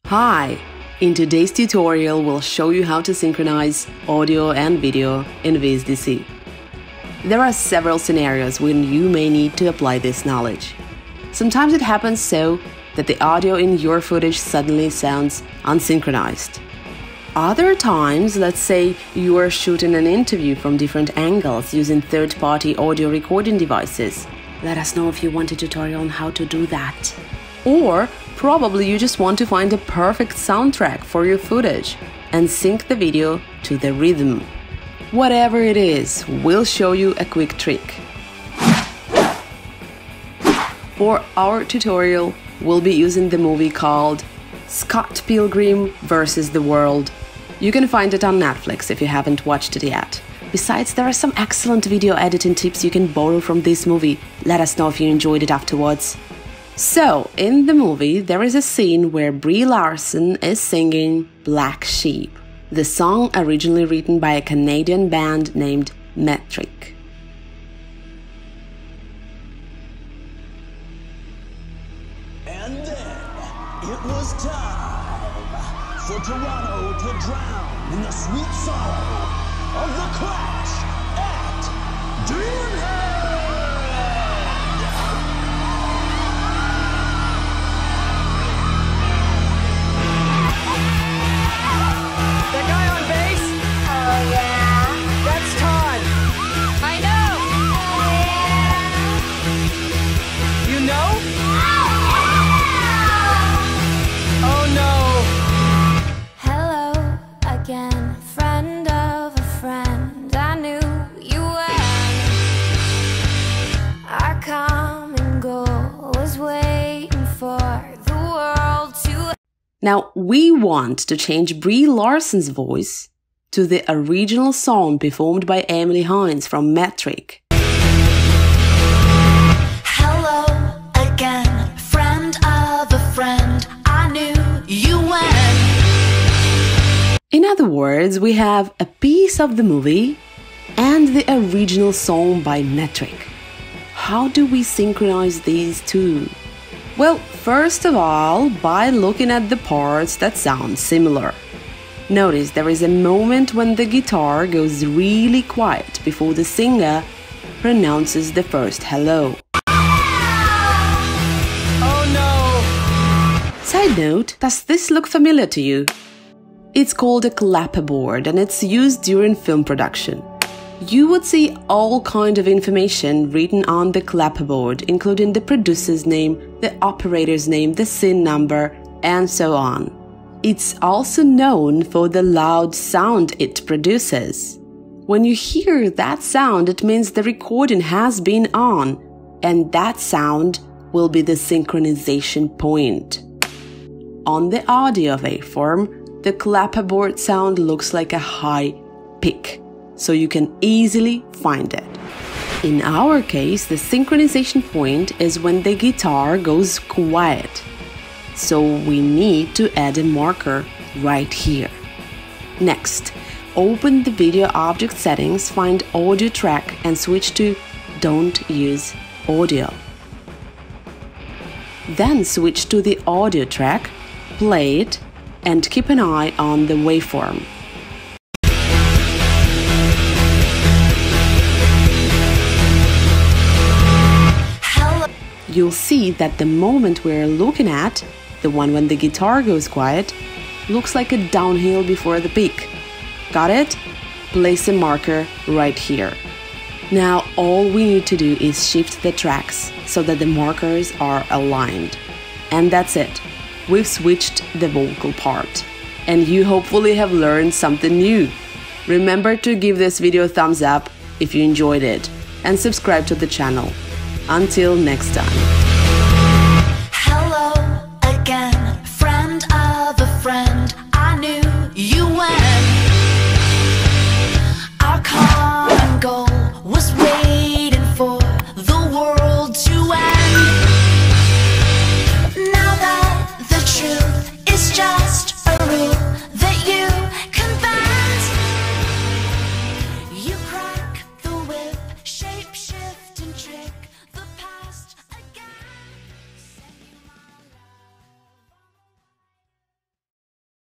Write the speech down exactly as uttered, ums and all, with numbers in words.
Hi! In today's tutorial, we'll show you how to synchronize audio and video in V S D C. There are several scenarios when you may need to apply this knowledge. Sometimes it happens so that the audio in your footage suddenly sounds unsynchronized. Other times, let's say you are shooting an interview from different angles using third-party audio recording devices. Let us know if you want a tutorial on how to do that. Or probably you just want to find a perfect soundtrack for your footage and sync the video to the rhythm. Whatever it is, we'll show you a quick trick. For our tutorial, we'll be using the movie called Scott Pilgrim versus the World. You can find it on Netflix if you haven't watched it yet. Besides, there are some excellent video editing tips you can borrow from this movie. Let us know if you enjoyed it afterwards. So, in the movie, there is a scene where Brie Larson is singing Black Sheep, the song originally written by a Canadian band named Metric. And then it was time for Toronto to drown in the sweet sorrow of the crash at Dreamhead! That guy on bass? Oh, yeah? That's Todd. I know! Oh, yeah. You know? Oh, no. Hello again, friend of a friend. I knew you were. Our common goal was waiting for the world to. Now, we want to change Brie Larson's voice to the original song performed by Emily Hines from Metric. Hello again, friend of a friend. I knew you went. In other words, we have a piece of the movie and the original song by Metric. How do we synchronize these two? Well, first of all, by looking at the parts that sound similar. Notice there is a moment when the guitar goes really quiet before the singer pronounces the first hello. Oh no! Side note, does this look familiar to you? It's called a clapperboard and it's used during film production. You would see all kind of information written on the clapperboard, including the producer's name, the operator's name, the scene number, and so on. It's also known for the loud sound it produces. When you hear that sound, it means the recording has been on, and that sound will be the synchronization point. On the audio waveform, the clapperboard sound looks like a high pick, so you can easily find it. In our case, the synchronization point is when the guitar goes quiet. So we need to add a marker right here. Next, open the video object settings, find audio track and switch to Don't Use Audio. Then switch to the audio track, play it, and keep an eye on the waveform. You'll see that the moment we're looking at, the one when the guitar goes quiet, looks like a downhill before the peak. Got it? Place a marker right here. Now all we need to do is shift the tracks so that the markers are aligned. And that's it. We've switched the vocal part. And you hopefully have learned something new. Remember to give this video a thumbs up if you enjoyed it and subscribe to the channel. Until next time.